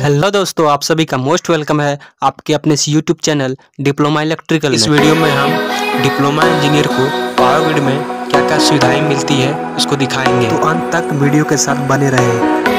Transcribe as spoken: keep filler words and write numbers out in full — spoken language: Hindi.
हेलो दोस्तों, आप सभी का मोस्ट वेलकम है आपके अपने इस यूट्यूब चैनल डिप्लोमा इलेक्ट्रिकल। इस वीडियो में हम डिप्लोमा इंजीनियर को पावर ग्रिड में क्या क्या सुविधाएं मिलती है उसको दिखाएंगे, तो अंत तक वीडियो के साथ बने रहें।